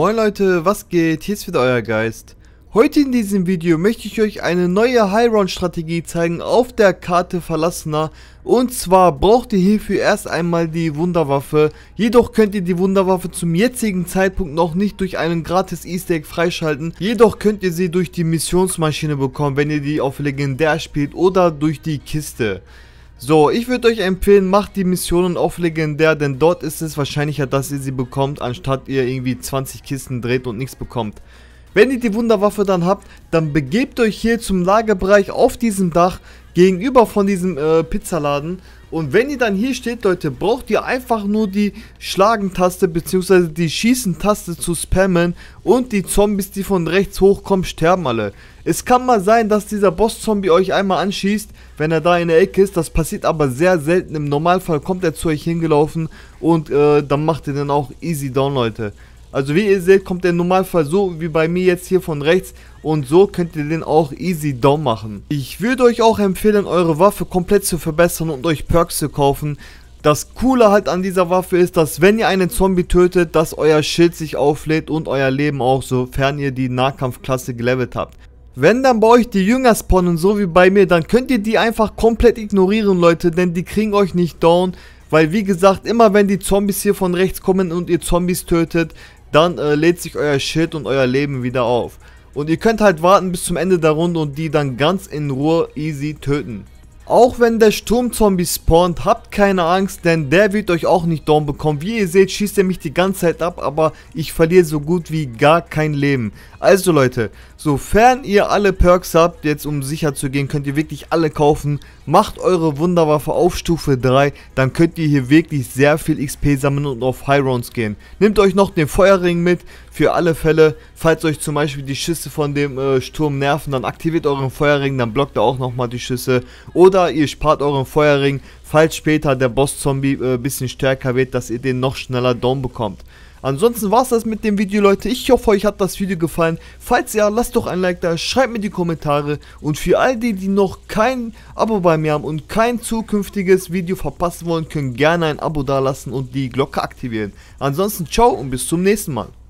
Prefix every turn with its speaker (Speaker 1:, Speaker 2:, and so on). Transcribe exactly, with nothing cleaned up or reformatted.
Speaker 1: Moin Leute, was geht? Hier ist wieder euer Geist. Heute in diesem Video möchte ich euch eine neue High-Round-Strategie zeigen auf der Karte Verlassener. Und zwar braucht ihr hierfür erst einmal die Wunderwaffe. Jedoch könnt ihr die Wunderwaffe zum jetzigen Zeitpunkt noch nicht durch einen gratis Easter Egg freischalten. Jedoch könnt ihr sie durch die Missionsmaschine bekommen, wenn ihr die auf Legendär spielt oder durch die Kiste. So, ich würde euch empfehlen, macht die Missionen auf Legendär, denn dort ist es wahrscheinlicher, dass ihr sie bekommt, anstatt ihr irgendwie zwanzig Kisten dreht und nichts bekommt. Wenn ihr die Wunderwaffe dann habt, dann begebt euch hier zum Lagerbereich auf diesem Dach, gegenüber von diesem äh, Pizzaladen. Und wenn ihr dann hier steht, Leute, braucht ihr einfach nur die Schlagen-Taste bzw. die Schießen-Taste zu spammen und die Zombies, die von rechts hochkommen, sterben alle. Es kann mal sein, dass dieser Boss-Zombie euch einmal anschießt, wenn er da in der Ecke ist. Das passiert aber sehr selten. Im Normalfall kommt er zu euch hingelaufen und äh, dann macht ihr dann auch easy down, Leute. Also wie ihr seht, kommt der im Normalfall so wie bei mir jetzt hier von rechts und so könnt ihr den auch easy down machen. Ich würde euch auch empfehlen, eure Waffe komplett zu verbessern und euch Perks zu kaufen. Das Coole halt an dieser Waffe ist, dass wenn ihr einen Zombie tötet, dass euer Schild sich auflädt und euer Leben auch, sofern ihr die Nahkampfklasse gelevelt habt. Wenn dann bei euch die Jünger spawnen, so wie bei mir, dann könnt ihr die einfach komplett ignorieren, Leute, denn die kriegen euch nicht down. Weil wie gesagt, immer wenn die Zombies hier von rechts kommen und ihr Zombies tötet, dann äh, lädt sich euer Schild und euer Leben wieder auf. Und ihr könnt halt warten bis zum Ende der Runde und die dann ganz in Ruhe easy töten. Auch wenn der Sturmzombie spawnt, habt keine Angst, denn der wird euch auch nicht down bekommen. Wie ihr seht, schießt er mich die ganze Zeit ab, aber ich verliere so gut wie gar kein Leben. Also Leute, sofern ihr alle Perks habt, jetzt um sicher zu gehen, könnt ihr wirklich alle kaufen. Macht eure Wunderwaffe auf Stufe drei, dann könnt ihr hier wirklich sehr viel X P sammeln und auf High Rounds gehen. Nehmt euch noch den Feuerring mit, für alle Fälle, falls euch zum Beispiel die Schüsse von dem äh, Sturm nerven, dann aktiviert euren Feuerring, dann blockt er auch nochmal die Schüsse. Oder ihr spart euren Feuerring, falls später der Boss-Zombie ein äh, bisschen stärker wird, dass ihr den noch schneller down bekommt. Ansonsten war es das mit dem Video, Leute. Ich hoffe, euch hat das Video gefallen. Falls ja, lasst doch ein Like da, schreibt mir die Kommentare. Und für all die, die noch kein Abo bei mir haben und kein zukünftiges Video verpassen wollen, können gerne ein Abo da lassen und die Glocke aktivieren. Ansonsten ciao und bis zum nächsten Mal.